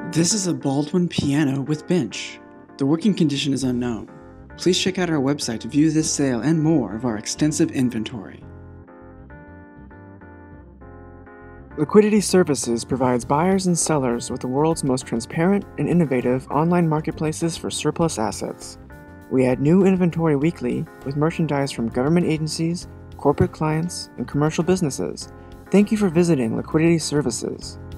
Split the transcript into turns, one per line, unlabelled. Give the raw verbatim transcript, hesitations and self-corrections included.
This is a Baldwin Piano with bench. The working condition is unknown. Please check out our website to view this sale and more of our extensive inventory.
Liquidity Services provides buyers and sellers with the world's most transparent and innovative online marketplaces for surplus assets. We add new inventory weekly with merchandise from government agencies, corporate clients, and commercial businesses. Thank you for visiting Liquidity Services.